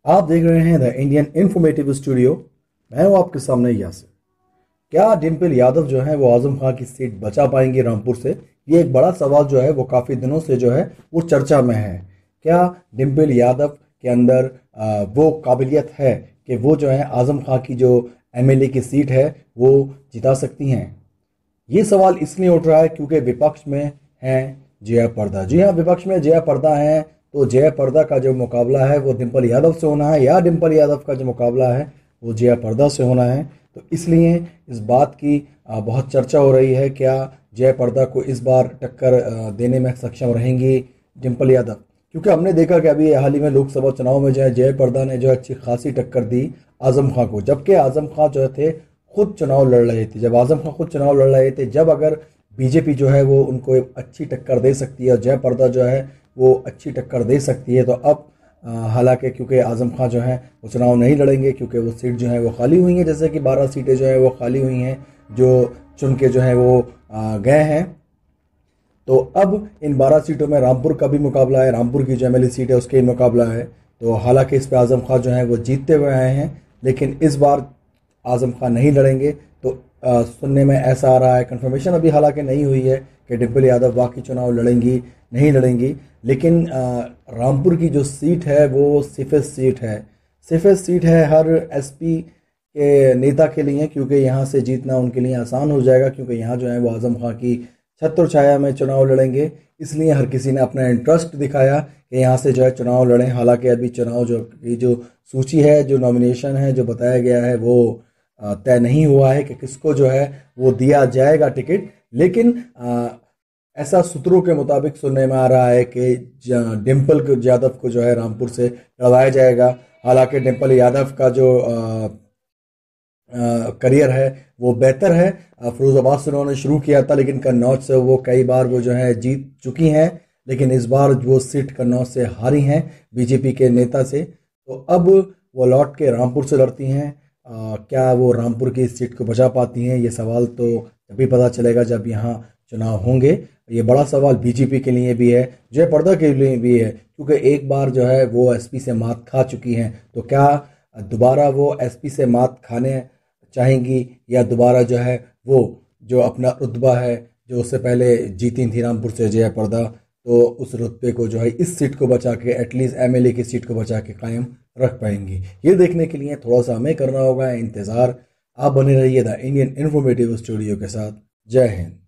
आप देख रहे हैं द इंडियन इंफॉर्मेटिव स्टूडियो। मैं हूं आपके सामने यासिर। क्या डिम्पल यादव जो है वो आजम खां की सीट बचा पाएंगे रामपुर से? ये एक बड़ा सवाल जो है वो काफ़ी दिनों से जो है वो चर्चा में है। क्या डिम्पल यादव के अंदर वो काबिलियत है कि वो जो है आजम खां की जो एमएलए की सीट है वो जिता सकती हैं? ये सवाल इसलिए उठ रहा है क्योंकि विपक्ष में हैं जया प्रदा। जी हाँ, विपक्ष में जया प्रदा हैं। तो जया प्रदा का जो मुकाबला है वो डिम्पल यादव से होना है, या डिम्पल यादव का जो मुकाबला है वो जया प्रदा से होना है। तो इसलिए इस बात की बहुत चर्चा हो रही है, क्या जया प्रदा को इस बार टक्कर देने में सक्षम रहेंगी डिम्पल यादव? क्योंकि हमने देखा कि अभी हाल ही में लोकसभा चुनाव में जो है जया प्रदा ने जो है अच्छी खासी टक्कर दी आजम खां को, जबकि आजम खां जो थे खुद चुनाव लड़ रहे थे। जब आजम खां खुद चुनाव लड़ रहे थे, जब अगर बीजेपी जो है वो उनको एक अच्छी टक्कर दे सकती है और जया प्रदा जो है वो अच्छी टक्कर दे सकती है, तो अब हालांकि क्योंकि आजम खां जो है वो चुनाव नहीं लड़ेंगे क्योंकि वो सीट जो है वो खाली हुई हैं, जैसे कि 12 सीटें जो है वो खाली हुई हैं जो चुन के जो है वो गए हैं। तो अब इन 12 सीटों में रामपुर का भी मुकाबला है, रामपुर की जो एमएलए सीट है उसका ही मुकाबला है। तो हालांकि इस पर आजम खां जो है वो जीतते हुए आए हैं, लेकिन इस बार आजम खान नहीं लड़ेंगे। तो सुनने में ऐसा आ रहा है, कंफर्मेशन अभी हालांकि नहीं हुई है कि डिम्पल यादव बाकी चुनाव लड़ेंगी नहीं लड़ेंगी, लेकिन रामपुर की जो सीट है वो सेफेस्ट सीट है। सेफेस्ट सीट है हर एसपी के नेता के लिए, क्योंकि यहाँ से जीतना उनके लिए आसान हो जाएगा, क्योंकि यहाँ जो है वो आजम खां की छत्र छाया में चुनाव लड़ेंगे। इसलिए हर किसी ने अपना इंटरेस्ट दिखाया कि यहाँ से जो है चुनाव लड़ें। हालांकि अभी चुनाव जो सूची है, जो नॉमिनेशन है, जो बताया गया है वो तय नहीं हुआ है कि किसको जो है वो दिया जाएगा टिकट। लेकिन ऐसा सूत्रों के मुताबिक सुनने में आ रहा है कि डिम्पल यादव को जो है रामपुर से लड़वाया जाएगा। हालांकि डिम्पल यादव का जो करियर है वो बेहतर है। फिरोजाबाद से उन्होंने शुरू किया था, लेकिन कन्नौज से वो कई बार वो जो है जीत चुकी हैं, लेकिन इस बार वो सीट कन्नौज से हारी हैं बीजेपी के नेता से। तो अब वो लौट के रामपुर से लड़ती हैं। क्या वो रामपुर की सीट को बचा पाती हैं? ये सवाल तो तभी पता चलेगा जब यहाँ चुनाव होंगे। ये बड़ा सवाल बीजेपी के लिए भी है, जय प्रदा के लिए भी है, क्योंकि एक बार जो है वो एसपी से मात खा चुकी हैं। तो क्या दोबारा वो एसपी से मात खाने चाहेंगी, या दोबारा जो है वो जो अपना रुतबा है जो उससे पहले जीती थी रामपुर से जया प्रदा, तो उस रुतबे को जो है इस सीट को बचा के, एटलीस्ट एमएलए की सीट को बचा के कायम रख पाएंगी? ये देखने के लिए थोड़ा सा हमें करना होगा इंतज़ार। आप बने रहिए द इंडियन इन्फॉर्मेटिव स्टूडियो के साथ। जय हिंद।